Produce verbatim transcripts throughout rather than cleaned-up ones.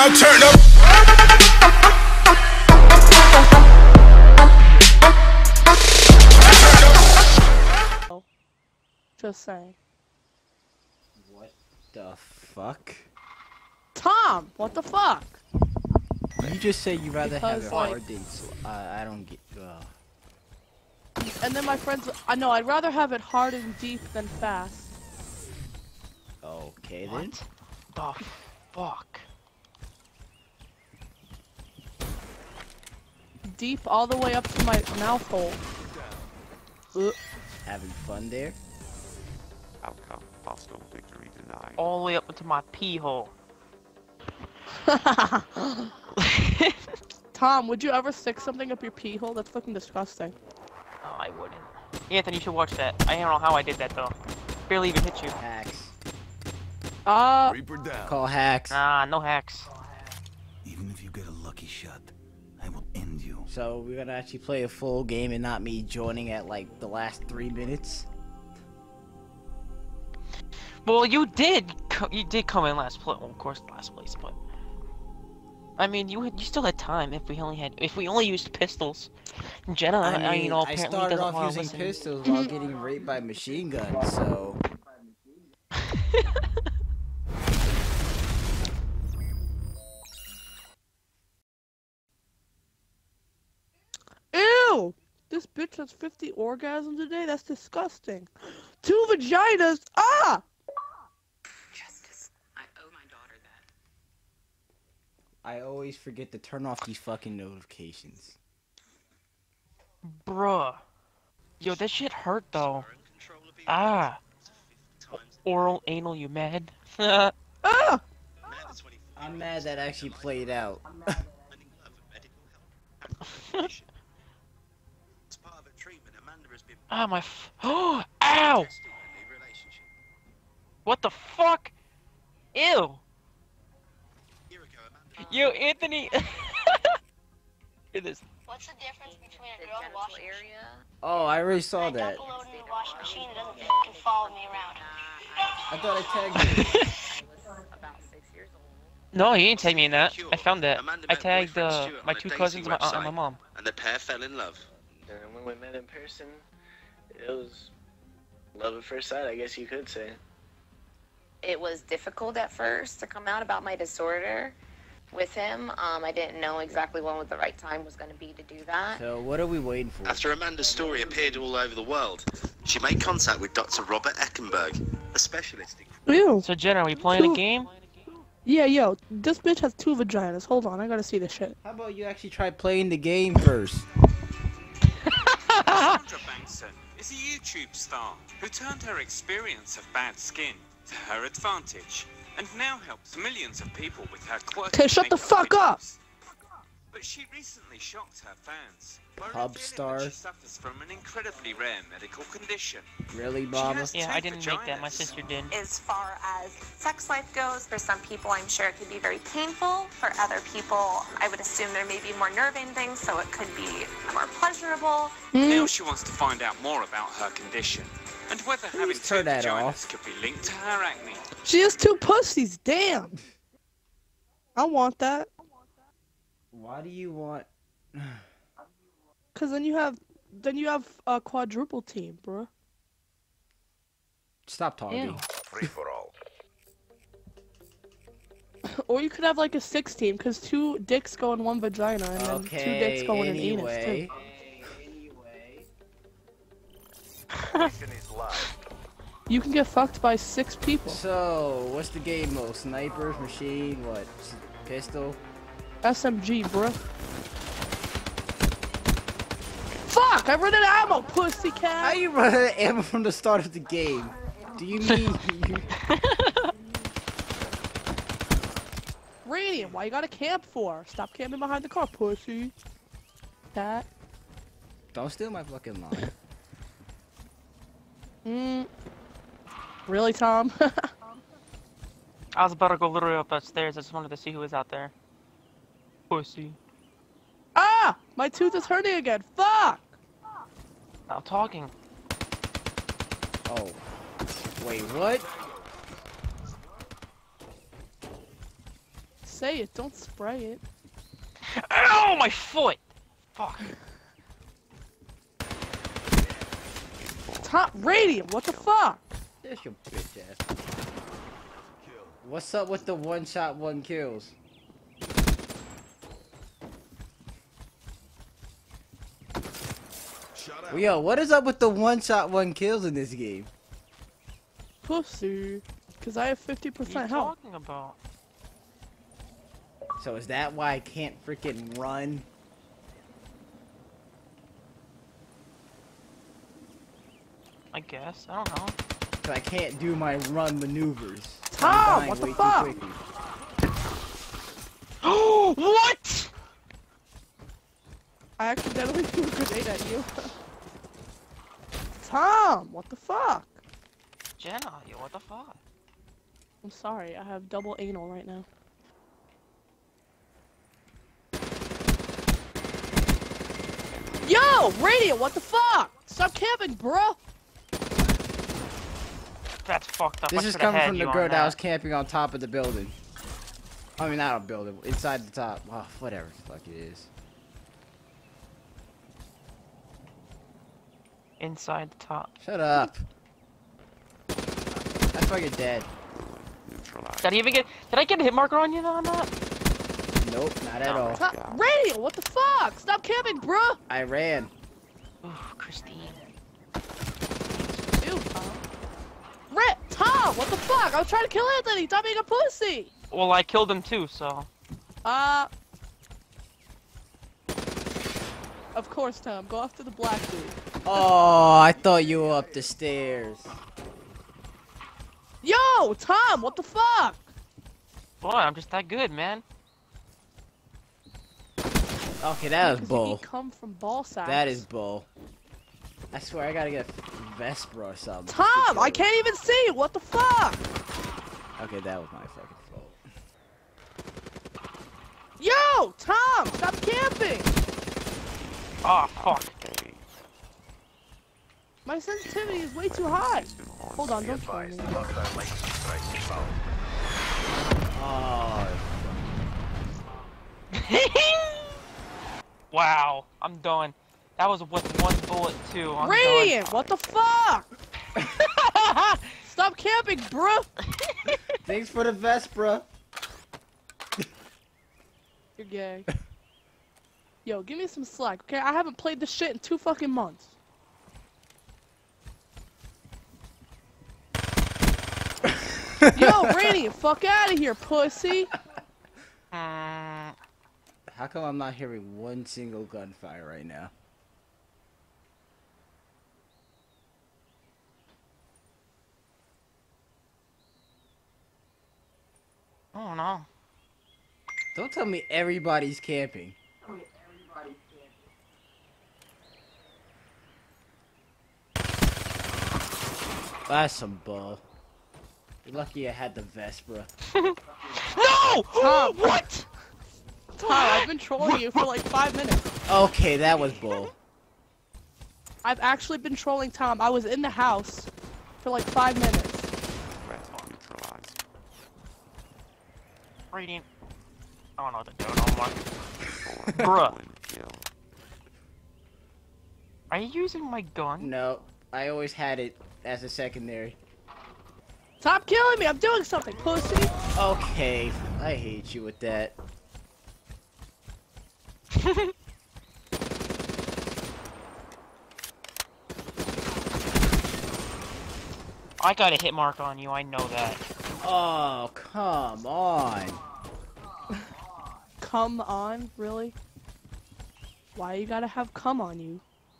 now turn up. Just saying. What the fuck? Tom, what the fuck? You just say you rather Because, have it like- hard than so I I don't get. Uh... And then my friends, I know, I'd rather have it hard and deep than fast. Okay then. What the fuck? Deep all the way up to my mouth hole. Ugh. Having fun there. Outcome, hostile victory denied. All the way up into my pee hole. Tom, would you ever stick something up your pee hole? That's fucking disgusting. Oh, I wouldn't. Anthony, you should watch that. I don't know how I did that though. Barely even hit you. Hacks. Uh, Reaper down. Call hacks. Nah, no hacks. Even if you get a lucky shot, I will end you. So we're gonna actually play a full game and not me joining at like the last three minutes. Well, you did. Co you did come in last place. Well, of course, last place, but I mean, you had, you still had time if we only had if we only used pistols. Jenna, I I, mean, you know, I apparently started doesn't off wanna using listen. pistols while getting raped by machine guns. So ew! This bitch has fifty orgasms a day? That's disgusting. Two vaginas? Ah! Justice, I owe my daughter that. I always forget to turn off these fucking notifications. Bruh. Yo, that shit hurt though. Ah. Oral anal, you mad? Ah! I'm mad that actually played out. Ah, my f- Oh, ow! What the fuck? Ew! Yo, Anthony! It is. What's the difference between a girl and a washing machine? Oh, I already saw When I that. dump a load in the washing machine, it doesn't fucking follow me around. I thought I tagged you. About six years old. No, he didn't tag me in that. I found that. Amanda I met tagged boyfriend uh, Stuart my on a two dating cousins, my aunt, and my website. mom. And the pair fell in love. And when we met in person, it was love at first sight, I guess you could say. It was difficult at first to come out about my disorder with him. Um, I didn't know exactly when the right time was going to be to do that. So what are we waiting for? After Amanda's story appeared all over the world, she made contact with Doctor Robert Eckenberg, a specialist in... Ew. So Jenna, are we playing a game? Yeah, yo, this bitch has two vaginas. Hold on, I gotta see this shit. How about you actually try playing the game first? Sandra Bankson is a YouTube star who turned her experience of bad skin to her advantage and now helps millions of people with her quirky Okay, shut the makeup fuck up! videos. But she recently shocked her fans by Pub revealing star. that she suffers from an incredibly rare medical condition. Really, She mama? has Yeah, two I didn't make that. My vaginas. sister did. As far as sex life goes, for some people, I'm sure it could be very painful. For other people, I would assume there may be more nerve endings, so it could be more pleasurable. Now she wants to find out more about her condition and whether having two turn that vaginas off. could be linked to her acne. She has two pussies, damn! I want that. Why do you want... Cause then you have, then you have a quadruple team, bruh. Stop talking. Ew. Free for all. Or you could have like a six team, cause two dicks go in one vagina, and then two dicks Okay, go in an anyway. anus too. You can get fucked by six people. So, what's the game mode? Snipers, machine, what? S- Pistol? S M G, bruh. Fuck! I ran out of ammo, pussycat! How you run out of ammo from the start of the game? Do you mean you... Radiant, why you gotta camp for? Stop camping behind the car, pussy. That. Don't steal my fucking line. Mm. Really, Tom? I was about to go literally up that stairs. I just wanted to see who was out there. Pussy. Ah! My tooth is hurting again. Fuck! Stop talking. Oh. Wait, what? say it, don't spray it. Ow, my foot! Fuck. Top Radiant, what the fuck? There's your bitch ass. What's up with the one shot, one kills? Well, yo, what is up with the one shot, one kills in this game? Pussy. Cause I have fifty What are you percent health. talking about? So is that why I can't freaking run? I guess. I don't know. So I can't do my run maneuvers. Tom, I'm dying what the way too fuck? quickly. Oh, what? I accidentally threw a grenade at you. Tom, what the fuck? Jenna, yo, what the fuck? I'm sorry, I have double anal right now. Yo, Radiant, what the fuck? Stop camping, bro. That's fucked up. This I is should've coming had from the you on girl that that. was camping on top of the building. I mean, not a building, inside the top. Oh, whatever the fuck it is. Inside the top. Shut up. That's why you're dead. Neutralized. Did I even get? Did I get a hit marker on you on that? Nope, not at all. Tom, Radiant, what the fuck? Stop camping, bro. I ran. Ooh, Christine. Ew, Tom. Rit, Tom, what the fuck? I was trying to kill Anthony. Stop being a pussy. Well, I killed him too, so. Uh. Of course, Tom. Go after the black dude. Oh, I thought you were up the stairs. Yo, Tom, what the fuck? Boy, I'm just that good, man. Okay, that was Because bull. you come from ball sacks. That is bull. I swear I gotta get a Vesper or something. just to Tom, kill I it. can't even see you. What the fuck? Okay, that was my fucking fault. Yo, Tom, stop camping. Oh, fuck. Okay. My sensitivity is way too high. Hold on, don't kill me. Oh, Wow, I'm done. That was with one bullet too. I'm Radiant, what the fuck? done. Stop camping, bruh. thanks for the Vesper. You're gay. Yo, give me some slack, okay? I haven't played this shit in two fucking months. Yo, Radiant, fuck out of here, pussy. Mm, How come I'm not hearing one single gunfire right now? I don't know. Don't tell me everybody's camping. That's some bull. You're lucky I had the Vesper. No! Tom. What? Tom, I've been trolling you for like five minutes. Okay, that was bull. I've actually been trolling Tom. I was in the house for like five minutes. Threat neutralized. Radiant. I don't know what to do no more. Four. Bruh. One kill. Are you using my gun? No, I always had it as a secondary. Stop killing me. I'm doing something, pussy. Okay, I hate you with that. I got a hit mark on you, I know that. Oh, come on. Come on, really? Why you gotta have come on you?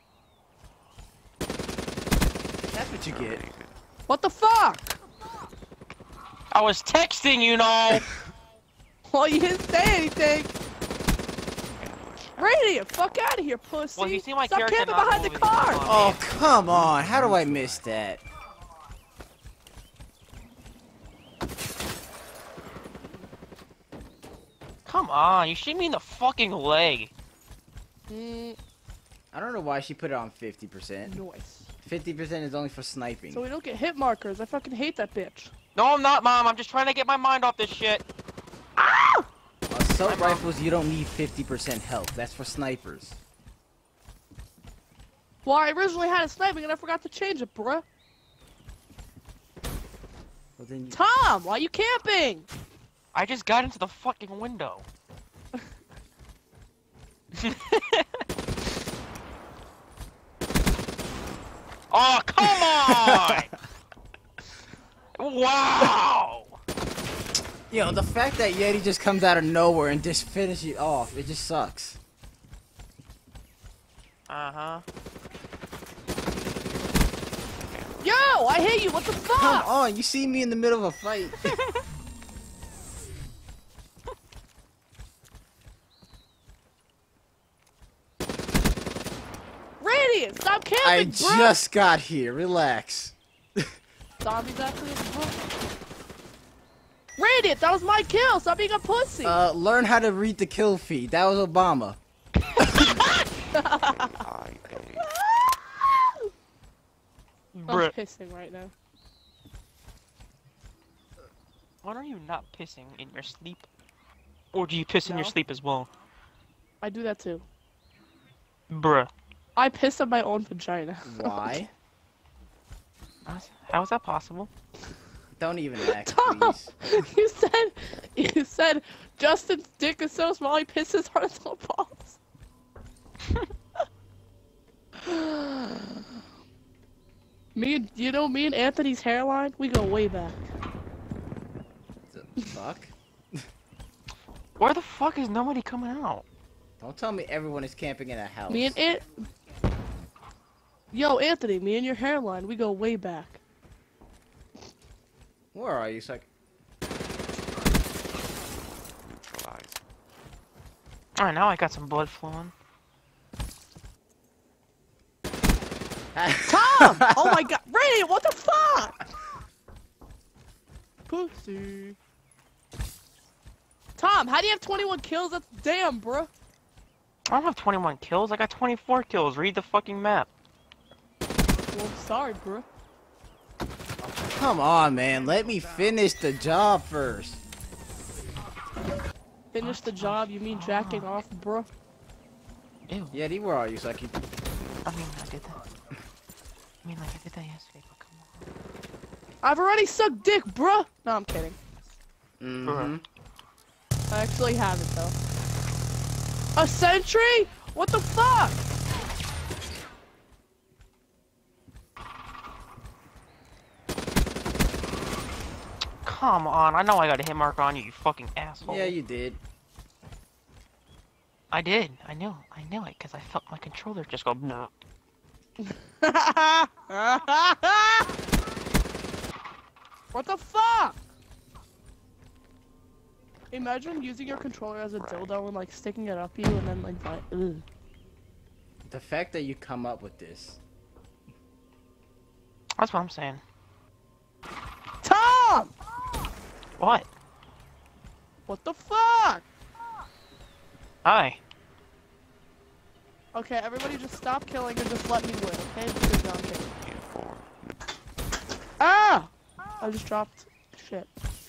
That's what you get. What the fuck? I was texting, you know! Well, you didn't say anything. Radiant, fuck out of here, pussy. Well, you see my Stop character camping not behind the moving, car. come on. Oh, come on. How do I miss that? Come on, you shoot me in the fucking leg. Mm, I don't know why she put it on fifty percent. noise. fifty percent is only for sniping. So we don't get hit markers. I fucking hate that bitch. No, I'm not, Mom. I'm just trying to get my mind off this shit. Ah! assault rifles, you don't need fifty percent health. That's for snipers. Well, I originally had a sniping and I forgot to change it, bruh. Well, then you... Tom, why are you camping? I just got into the fucking window. Oh, come on! Wow! Yo, the fact that Yeti just comes out of nowhere and just finishes it off, it just sucks. Uh-huh. Yo, I hate you. What the fuck? Come on, you see me in the middle of a fight. Radiant, stop camping, I bro. just got here. Relax. Zombies actually. Radiant, that was my kill. Stop being a pussy. Uh, learn how to read the kill feed. That was Obama. I I'm Bruh. pissing right now. Why are you not pissing in your sleep? Or do you piss in your No. sleep as well? I do that too. Bruh. I piss in my own vagina. Why? How is that possible? Don't even ask, Tom, please. you said you said Justin's dick is so small he pisses on his own balls. Me and you know me and Anthony's hairline, we go way back. The fuck? Where the fuck is nobody coming out? Don't tell me everyone is camping in a house. Me and Ant. Yo, Anthony, me and your hairline, we go way back. Where are you? It's like... neutralized. Alright, now I got some blood flowing. Tom! Oh my god, Radiant, what the fuck? Pussy. Tom, how do you have twenty-one kills? That's damn, bruh. I don't have twenty-one kills, I got twenty-four kills. Read the fucking map. Well, I'm sorry, bruh. Come on, man. Let me finish the job first. Finish the job, you mean jacking off, bruh? Ew. Yeti, where are you? So I can... I mean, I did that. I mean, like, I did that yesterday, but come on. I've already sucked dick, bruh! No, I'm kidding. Mm-hmm. I actually haven't, though. A sentry? What the fuck? Come on, I know I got a hit marker on you, you fucking asshole. Yeah, you did. I did. I knew. I knew it because I felt my controller just go. No. What the fuck? Imagine using your controller as a dildo and like sticking it up you and then like that. Ugh. The fact that you come up with this. That's what I'm saying. Tom! What? What the fuck? Hi. Okay, everybody just stop killing and just let me win, okay? Because no, I'm kidding. Ah! I just dropped shit.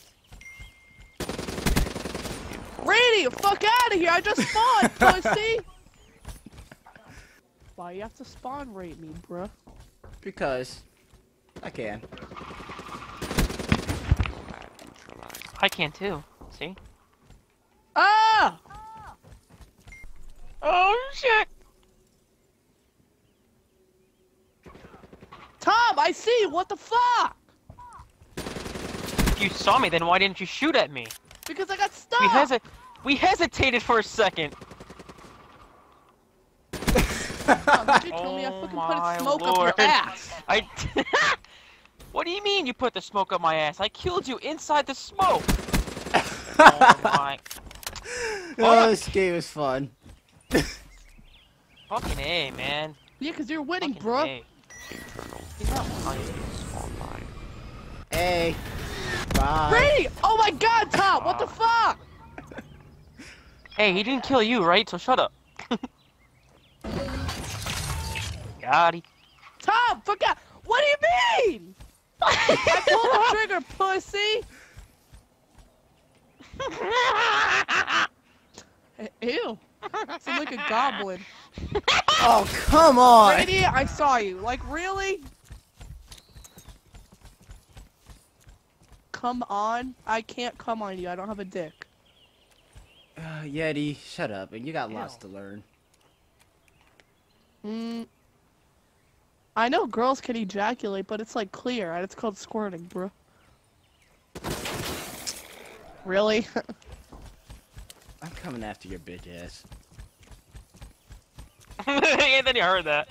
Rady, fuck out of here! I just spawned, pussy! Why you have to spawn raid me, bruh? Because I can. I can too. See? Ah! Oh shit! Tom, I see you. What the fuck? If you saw me, then why didn't you shoot at me? Because I got stuck. We hesi- We hesitated for a second. Tom, did you kill me? I Oh fucking my put smoke lord. up your ass. I. What do you mean you put the smoke up my ass? I killed you inside the smoke. Oh my. Oh, this game is fun. Fucking A, man. Yeah, because you're winning, Fucking bro. A. Internal He's not funny. online. Hey. Bye. Brady! Oh my god, Tom! What the fuck? Hey, he didn't kill you, right? So shut up. Got it. Tom, fuck out! What do you mean? I pulled the trigger, pussy! Ew. Sound like a goblin. Oh, come on! Radiant, I saw you. Like, really? Come on? I can't come on you. I don't have a dick. Uh, Yeti, shut up, and you got lots to learn. Mm. I know girls can ejaculate, but it's like clear, and it's called squirting, bro. Really? I'm coming after your bitch ass. Anthony heard that.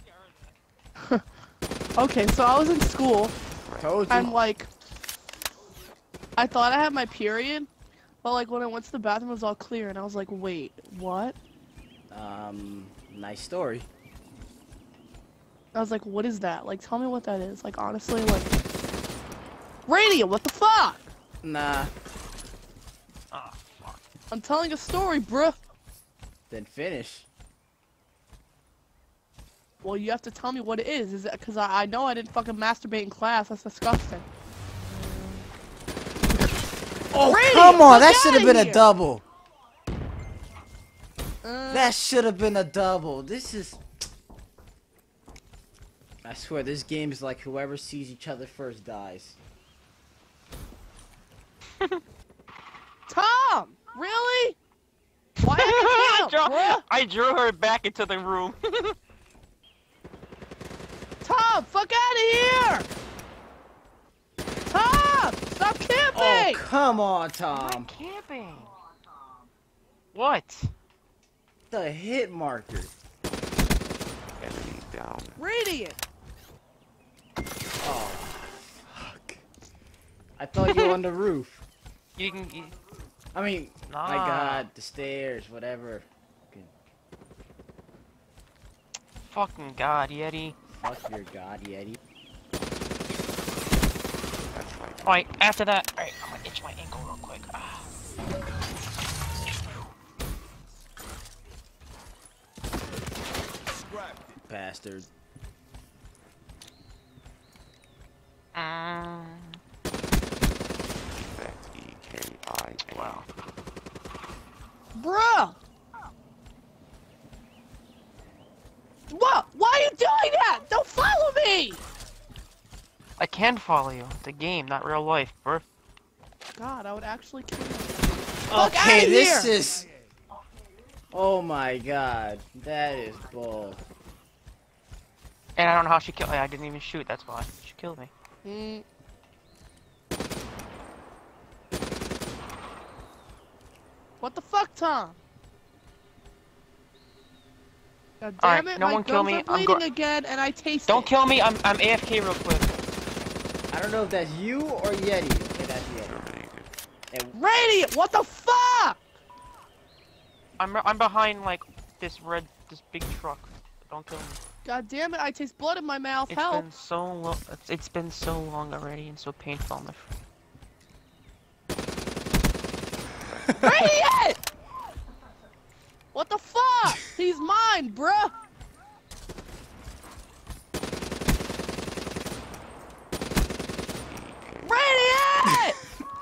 Okay, so I was in school, Told you. and like, I thought I had my period, but like when I went to the bathroom, it was all clear, and I was like, wait, what? Um, nice story. I was like, what is that? Like, tell me what that is. Like, honestly, like, Radiant, what the fuck? Nah. Oh, fuck. I'm telling a story, bruh. Then finish. Well, you have to tell me what it is. Is it because I, I know I didn't fucking masturbate in class? That's disgusting. Oh, Radiant, come on! fuck That should have outta been a here. double. Uh, That should have been a double. This is... I swear, this game is like whoever sees each other first dies. Tom! Really? Why I, did you drew, bruh? I drew her back into the room. Tom, fuck out of here! Tom! Stop Oh, camping! come on, I'm Tom. camping. What? The hit marker. Enemy down. Radiant! Oh, fuck. I thought you were on the roof. You can. You, I mean, nah. my god, the stairs, whatever. Fucking god, Yeti. Fuck your god, Yeti. That's right. Alright, after that, alright, I'm gonna itch my ankle real quick. Ah. Bastard. Mm. Defect E K I A. Wow. Bruh! What? Why are you doing that? Don't follow me! I can follow you. It's a game, not real life, bro. God, I would actually kill you. Okay, outta this here! is... Oh my god, that is bull. And I don't know how she killed me. I didn't even shoot, that's why. She killed me. Mm. What the fuck, Tom? God damn Alright, it, no my one kill gums me. are I'm bleeding go- again, and I taste Don't it. kill me, I'm I'm A F K real quick. I don't know if that's you or Yeti. Okay, that's Yeti. Terminated. And Radiant, what the fuck? I'm I'm behind like this red this big truck. Don't kill me. God damn it, I taste blood in my mouth. It's Help. been so long. It's, it's been so long already and so painful. My friend. Radiant! What the fuck? He's mine, bruh. Radiant!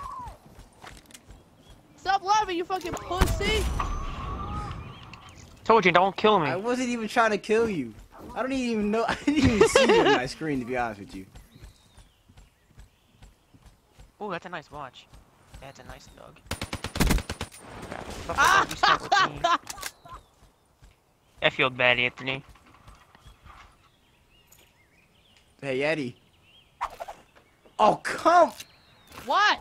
Stop laughing, you fucking pussy. Told you, don't kill me. I wasn't even trying to kill you. I don't even know. I didn't even see you on my screen, to be honest with you. Oh, that's a nice watch. That's a nice dog. Ah! You start with me. I feel bad, Anthony. Hey, Yeti. Oh, come! What?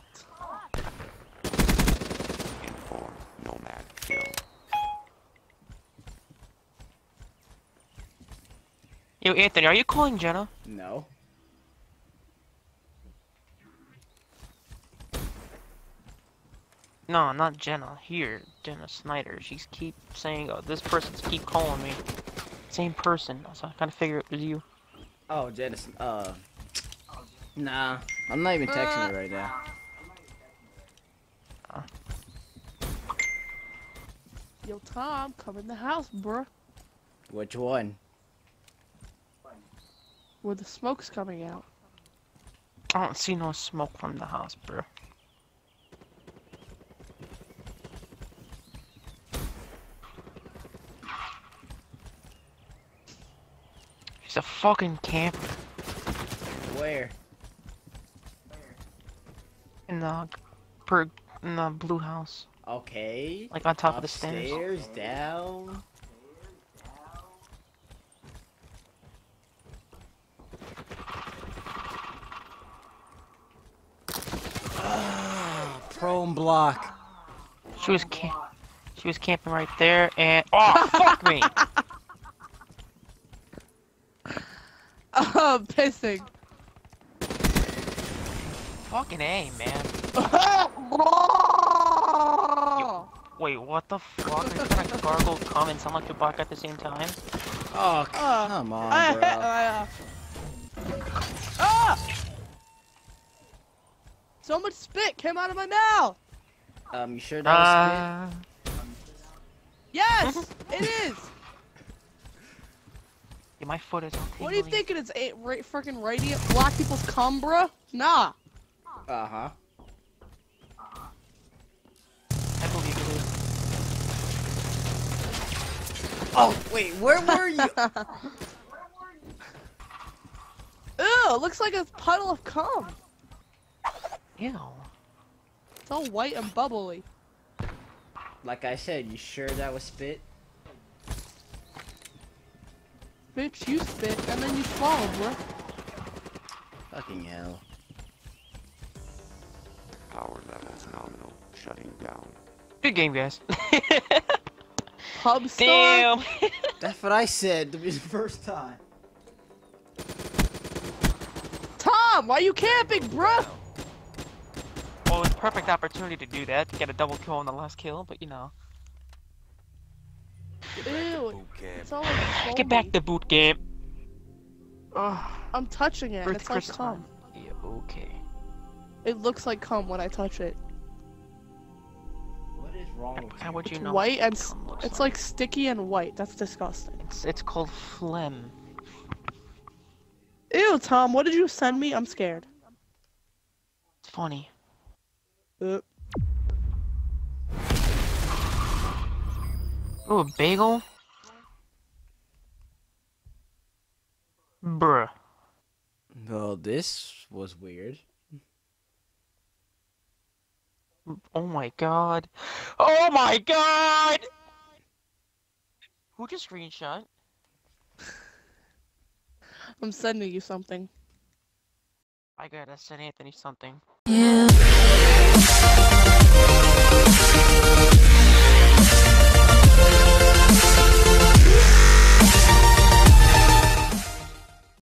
Inform. Nomad kill. Yo, Anthony, are you calling Jenna? No. No, not Jenna. Here, Jenna Snyder. She's keep saying, oh, this person's keep calling me. Same person. So I kind of figure it was you. Oh, Jennison. Uh. Nah. I'm not even texting her right now. Yo, Tom, come in the house, bruh. Which one? Where the smoke's coming out. I don't see no smoke from the house, bro. It's a fucking camper Where? in the per in the blue house, Okay. like on top of the stairs. Upstairs, down. Ah, prone block. She was camp. She was camping right there, and oh fuck me! Oh, I'm pissing. Fucking A, man. Wait, what the fuck? Are you trying to gargle, come, and sound like your buck at the same time? Oh, Uh, come on, I- bro. I- uh, ah! So much spit came out of my mouth. Um, you sure that was Uh, Yes, it is. yeah, my foot is all What do you tingly. think it is? Eight, right, freaking radiant black people's cum, bruh? Nah. spit? Uh-huh. I believe it is. Oh, wait, where were you? Ew, it looks like a puddle of cum. Ew. It's all white and bubbly. Like I said, you sure that was spit? Bitch, you spit and then you swallow, bruh. Fucking hell. Power levels nominal. Shutting down. Good game, guys. Pub star? Damn. That's what I said to be the first time. Tom, why you camping, bruh? Well, it's a perfect opportunity to do that, to get a double kill on the last kill, but you know. Ew, it's all like foamy. Get back to boot camp. Ugh, I'm touching it, and Ruth it's like Chris cum. Yeah, okay. It looks like cum when I touch it. What is wrong with How you? would you It's know? white what and s- cum looks it's like sticky and white. That's disgusting. It's it's called phlegm. Ew, Tom, what did you send me? I'm scared. It's funny. Uh, Oh, a bagel? Bruh. Well, this was weird. Oh my god. Oh my god! Who just screenshot? I'm sending you something. I gotta send Anthony something.